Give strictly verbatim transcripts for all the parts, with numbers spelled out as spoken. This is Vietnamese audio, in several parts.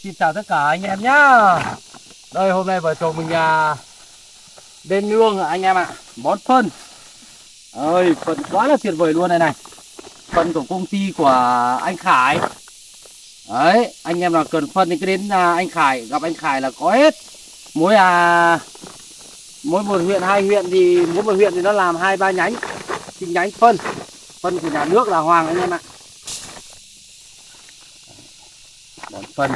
Xin chào tất cả anh em nhá. Đây hôm nay vợ chồng mình à, lên nương anh em ạ, à, bón phân. Ơi, phân quá là tuyệt vời luôn này này. Phân của công ty của anh Khải. Đấy, anh em nào cần phân thì cứ đến à, anh Khải, gặp anh Khải là có hết. Mỗi à mỗi một huyện hai huyện thì mỗi một huyện thì nó làm hai ba nhánh, chi nhánh phân. Phân của nhà nước là Hoàng anh em ạ. Bón phân.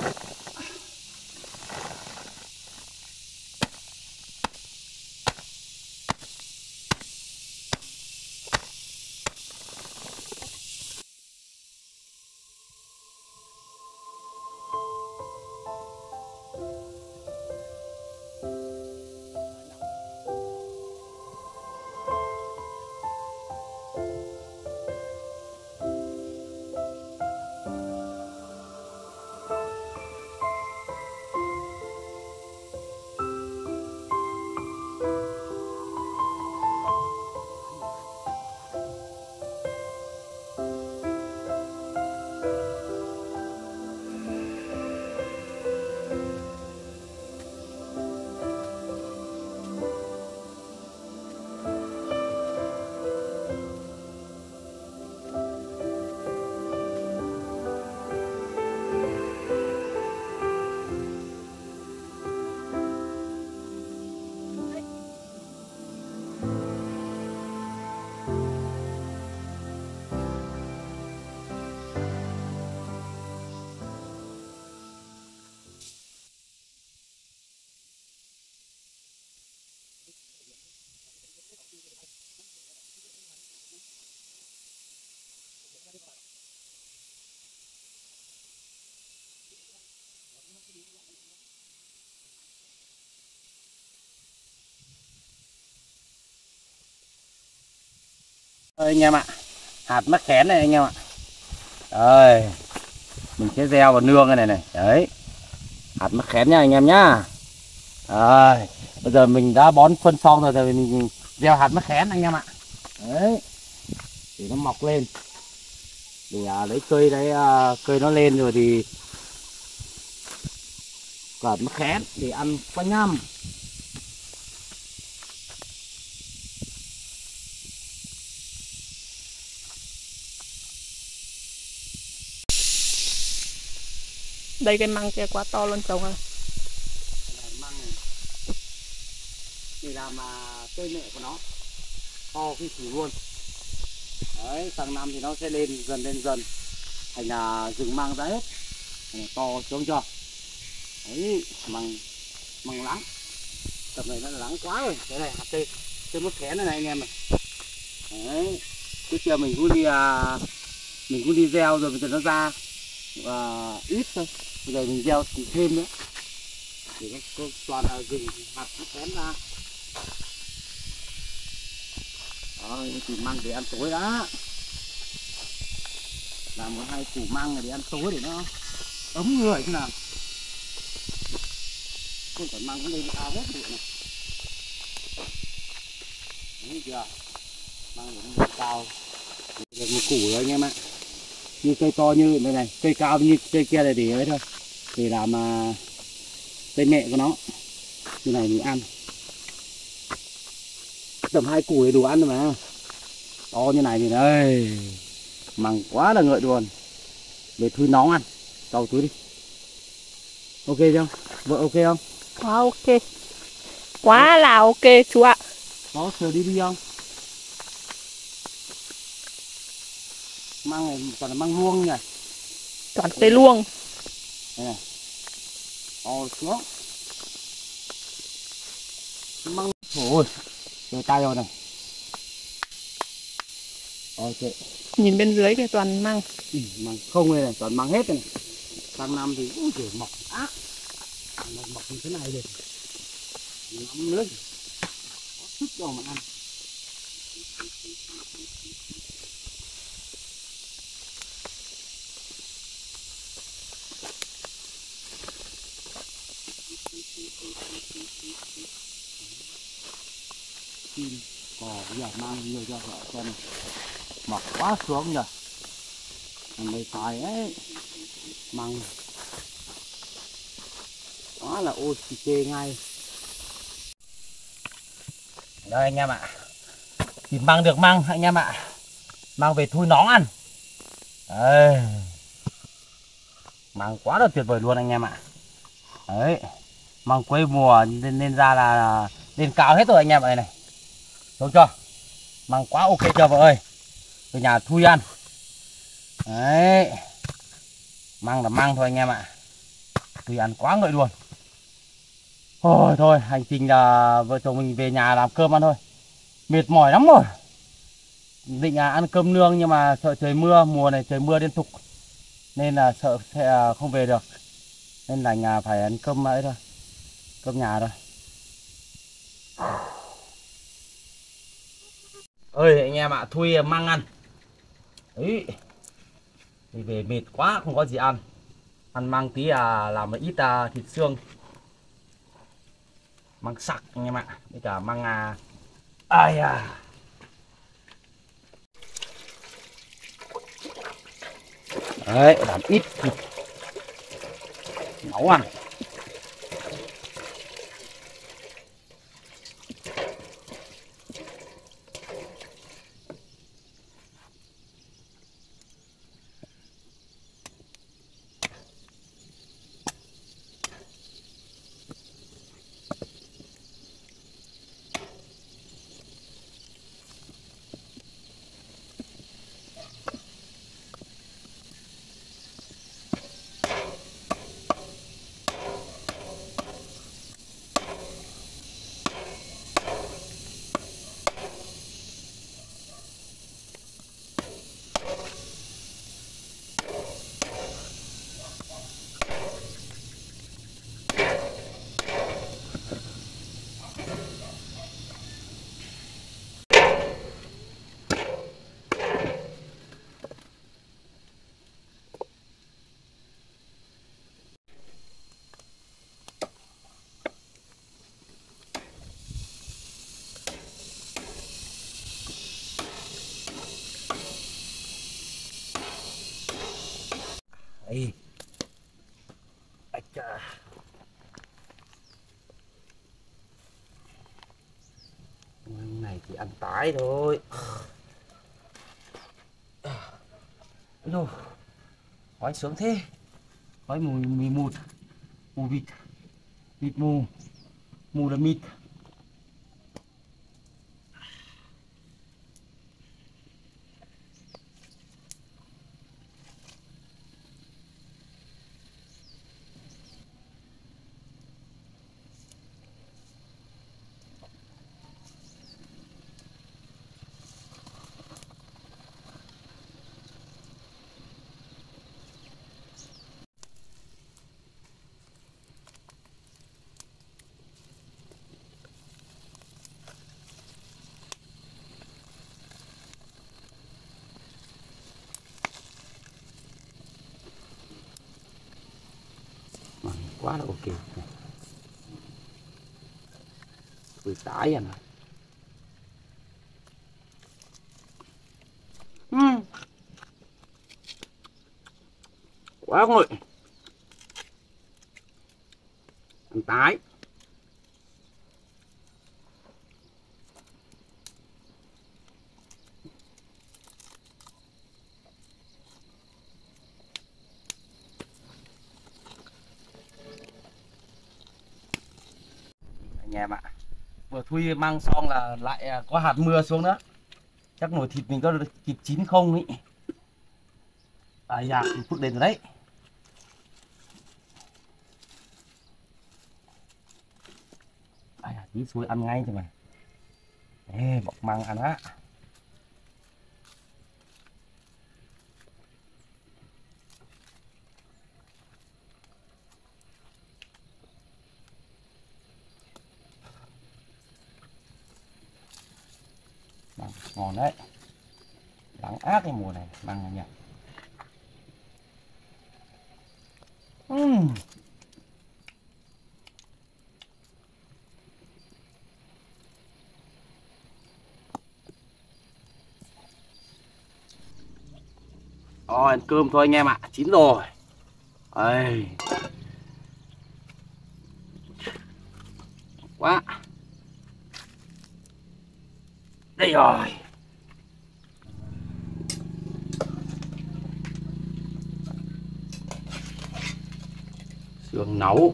Đây anh em ạ, hạt mắc khén này anh em ạ. Đây, mình sẽ gieo vào nương cái này này. Đấy, hạt mắc khén nha anh em nhá. Đây, bây giờ mình đã bón phân xong rồi, rồi mình gieo hạt mắc khén anh em ạ. Đấy, để nó mọc lên. Mình à, lấy cây đấy, à, cây nó lên rồi thì hạt mắc khén để ăn quanh năm. Đây cái măng kia quá to luôn chồng ơi. Măng này để làm mà cây mẹ của nó to kinh khủng luôn. Đấy, sang năm thì nó sẽ lên dần lên dần thành là rừng măng ra hết. Này, to xuống chưa? Đấy, măng măng lắng. Tập này nó lắng quá rồi. Cái này hạt cây cây mắc khén này, này anh em này. Đấy, trước kia mình cũng đi à, mình cũng đi gieo rồi bây giờ nó ra và ít thôi. Bây giờ mình gieo thêm nữa để nó có toàn là rừng hạt nó khén ra. Đó, thì măng để ăn tối đã. Làm một hai củ măng này để ăn tối để nó ấm người thế nào. Không phải măng cũng lên cao hết rồi này. Đấy chưa? Măng để nó lên cao. Được một củ rồi anh em ạ. Như cây to như này này, cây cao như cây kia này để ấy thôi. Để làm uh, cây mẹ của nó. Như này mình ăn. Tầm hai củ thì đủ ăn rồi mà. To như này thì đây. Măng quá là ngợi luôn. Để thui nóng ăn. Cho túi đi. Ok không? Vợ ok không? Quá ok. Quá là ok chú ạ. Có sờ đi đi không? Măng này toàn là măng luông nhỉ? Toàn tê luông. Đây này. To xuống. Măng. Ôi. Rồi tay rồi này. Ok. Nhìn bên dưới cái toàn măng. Ừ, măng không này, này toàn măng hết này. Sang năm thì cũng kiểu mọc ác. Mọc, mọc như thế này được. Ngắm nước. Có sức đâu mà ăn. Chim cò bây giờ mang nhiều cho vợ xem này. Mọc quá xuống nhỉ. Mình mới xài ấy. Măng quá là ok ngay. Đây anh em ạ, thì mang được măng anh em ạ, mang về thui nón ăn. Đây, măng quá là tuyệt vời luôn anh em ạ. Đấy, măng quê mùa nên, nên ra là lên cao hết rồi anh em ạ. Đây này, đúng chưa, măng quá ok chưa vợ ơi, về nhà thui ăn. Đấy, măng là măng thôi anh em ạ, thui ăn quá ngợi luôn. Thôi thôi, hành trình là vợ chồng mình về nhà làm cơm ăn thôi, mệt mỏi lắm rồi. Định là ăn cơm nương nhưng mà sợ trời mưa, mùa này trời mưa liên tục nên là sợ sẽ không về được, nên là nhà phải ăn cơm ấy thôi, cơm nhà thôi. Ơi anh em ạ, thui măng ăn ấy, thì về mệt quá không có gì ăn, ăn măng tí à, làm một ít à, thịt xương, măng sặc anh em ạ, với cả măng à, ai à. Đấy, làm ít thịt nấu ăn. Đây. Ây cha. Măng này thì ăn tái thôi. Ôi, khói sướng thế. Khói mùi mì mụt, mù vịt, vịt mù, mù là mịt. Quá là ok. Tôi tái à. Uhm. Quá ngồi. Ăn tái. Anh em ạ, vừa thui măng xong là lại có hạt mưa xuống nữa, chắc nồi thịt mình có kịp chín không ý. À dạ, phút đến rồi đấy. À dạ, tí suối ăn ngay thôi mà. Ê, bọc măng ăn á. Măng ngon đấy, đắng ác cái mùa này măng này nhỉ. Uhm. Rồi ăn cơm thôi anh em ạ, chín rồi. Đây. quá. Đây rồi. Sườn nấu.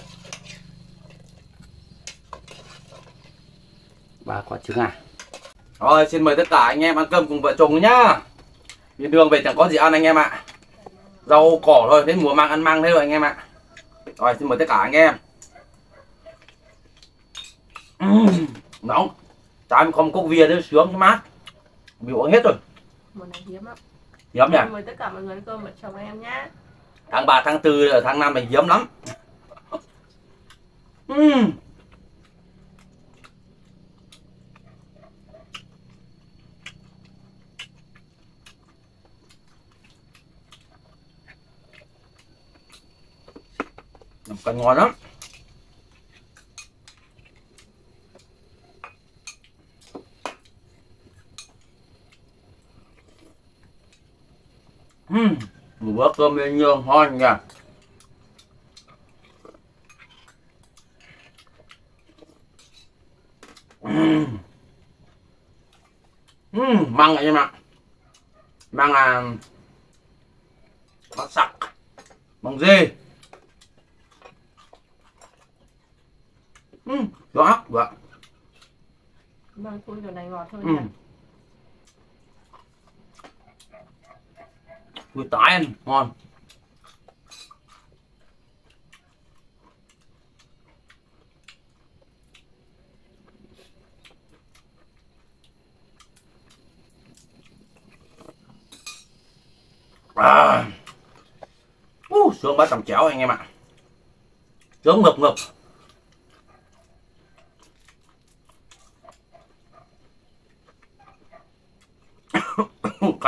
Ba quả trứng à. Rồi xin mời tất cả anh em ăn cơm cùng vợ chồng nhá. Đi đường về chẳng có gì ăn anh em ạ. Rau cỏ thôi, đến mùa mang ăn măng thế rồi anh em ạ. Rồi xin mời tất cả anh em. Uhm, nóng. Trái không cốc bia nữa sướng mát. Bị uống hết rồi. Mùa này hiếm lắm. Hiếm nhỉ? Mời tất cả mọi người ăn cơm vợ chồng em nhá. Tháng ba, tháng tư, tháng năm này hiếm lắm. Uhm. Còn ngon lắm. Uhm. Một bữa cơm bên nhương ngon nha. Uhm. Uhm. Măng anh em ạ. Măng là măng sặc, măng dê. Uhm. Đó, đó. Măng thui kiểu này ngọt hơn Uhm. nha. Vui tái ăn ngon. À. Uh, sướng bát tầm cháo anh em ạ. Sướng ngập ngập. Ok.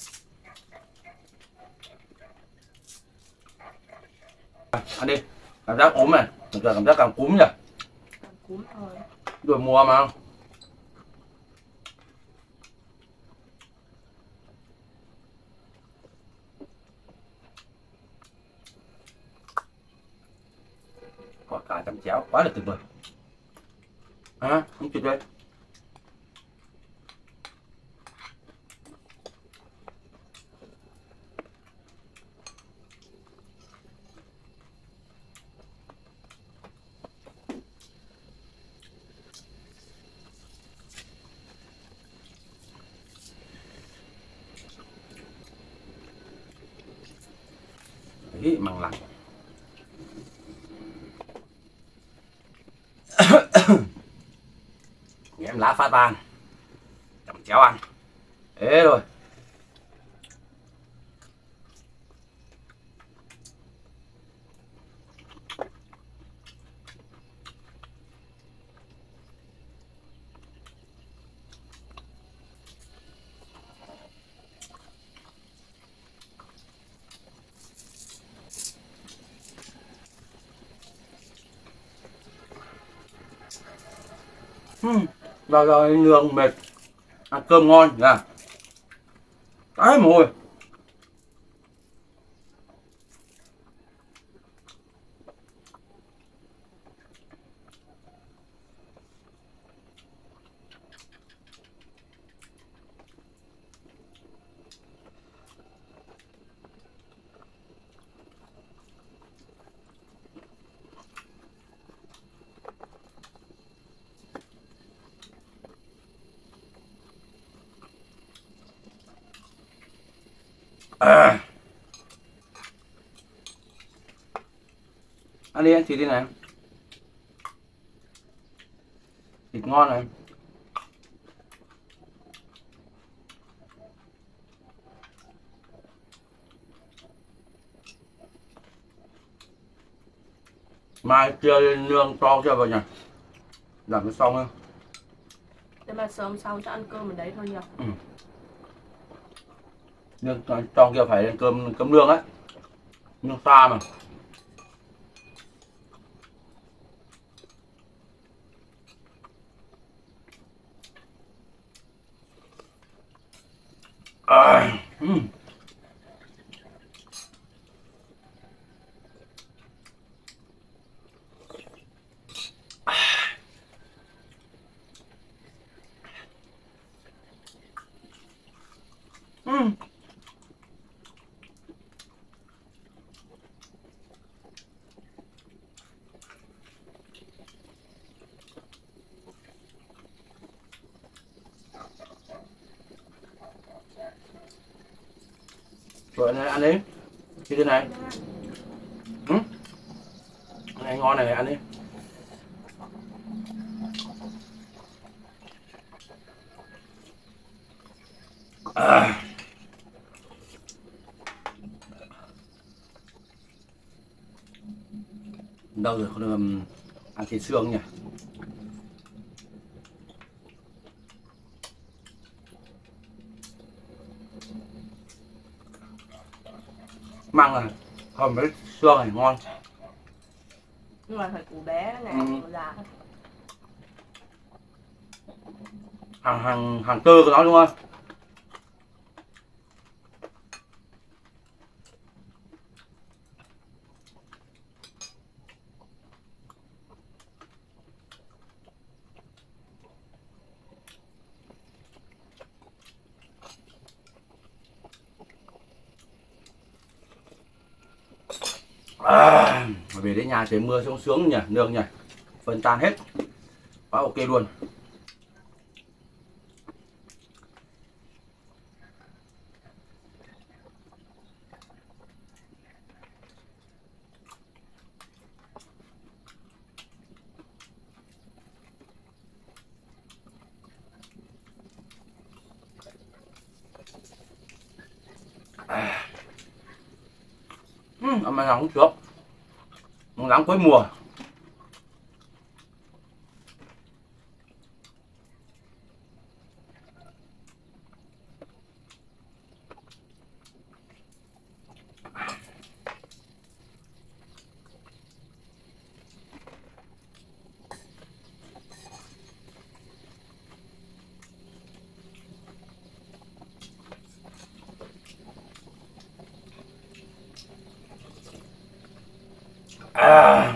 Ăn đi. Cảm giác ốm này. Cảm giác càng cúm nhỉ. Càng cúm thôi. Rồi mùa mà. Có cả tầm cháo quá là tuyệt vời. À, không tuyệt vời. Đấy, măng lạnh. Em lá pha tan chấm chéo ăn thế rồi. Vào rồi nương mệt, ăn cơm ngon nha. Cái mùi. À. Ăn đi, ăn thịt đi này. Thịt ngon này. Mai chưa lên nương cho cho vào nhà. Làm nó xong không? Thế mà sớm sau cho ăn cơm ở đấy thôi nhỉ? Ừ. Nương cho kia phải lên cơm cơm nương ấy. Nương xa mà. À. Ừ. Rồi này ăn đi. Cái này. Ừ? Cái này ngon này, ăn đi. À. Đâu rồi, không được um, ăn thịt xương nhỉ. Măng này không mấy xương này ngon. Nhưng mà phải củ bé này, Ừ. củ già. Hàng hàng hàng tơ của nó đúng không? À, về đến nhà trời mưa xuống sướng nhỉ, nương nhỉ, phân tan hết, quá ok luôn. À. Uhm, ăn mà không được, nắng cuối mùa. À.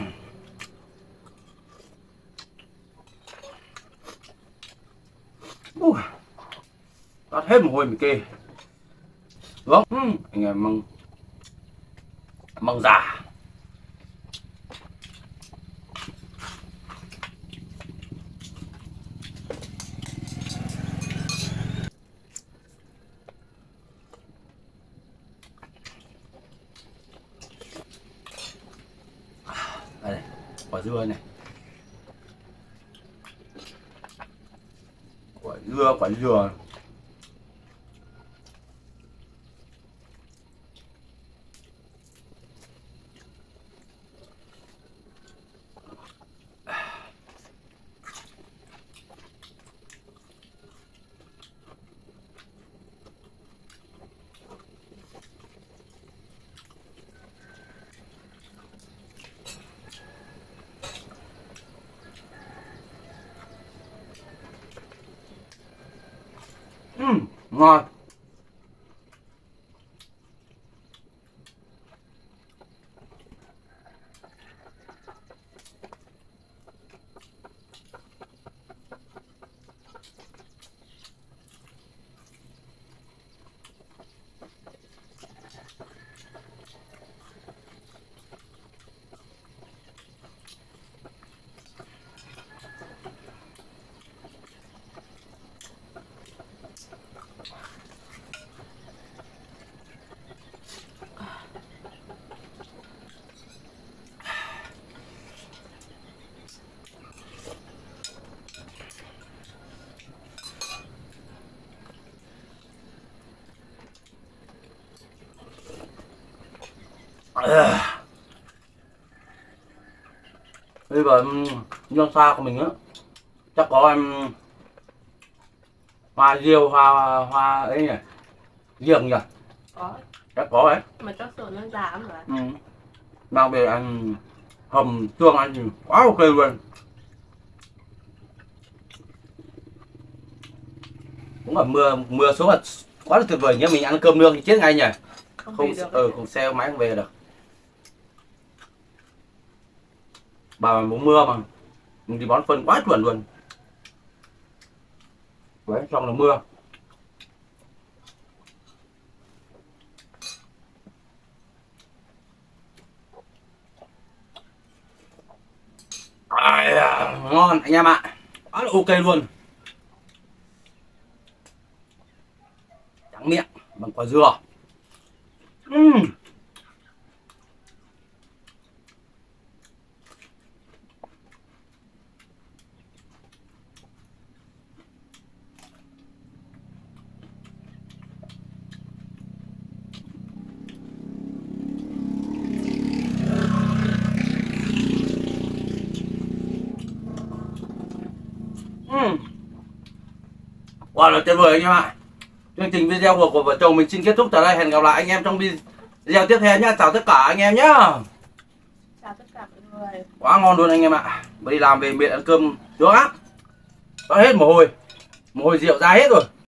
Uh. Toát hết mồ hôi mình kê. Đúng không? Uhm, anh em măng măng già. Đây này, quả dưa này. Quả dưa, quả dừa. Uhm, ngon. À. Bây giờ nhân xa của mình á chắc có em hoa diêu, hoa hoa ấy nhỉ, giềng nhỉ, Có. chắc có đấy. Mà cho sườn nó già lắm rồi. Ừ. Mang về ăn hầm xương ăn thì quá ok luôn. Cũng là mưa mưa xuống là quá là tuyệt vời nhé, mình ăn cơm nương thì chết ngay nhỉ. Không, Không về được. ừ, không xe máy không về được. Bà mà muốn mưa mà mình đi bón phân quá chuẩn luôn. Đấy, xong là mưa. À, ngon anh em ạ, quá là ok luôn. Trắng miệng bằng quả dừa. Quá là tuyệt vời anh em ạ. Chương trình video của, của vợ chồng mình xin kết thúc tại đây. Hẹn gặp lại anh em trong video tiếp theo nhá. Chào tất cả anh em nhá. Chào tất cả mọi người. Quá ngon luôn anh em ạ. Vừa đi làm về miệng ăn cơm sướng lắm. Có hết mồ hôi. Mồ hôi rượu ra hết rồi.